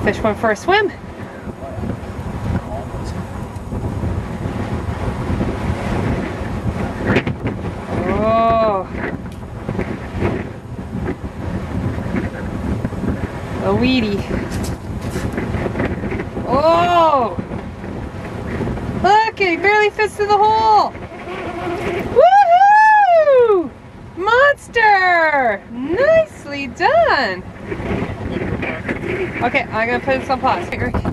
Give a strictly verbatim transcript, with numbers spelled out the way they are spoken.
fish went for a swim. Oh. A weedy. Oh! Look, he barely fits through the hole! Woohoo! Monster! Nicely done! Okay, I'm gonna put this on pause.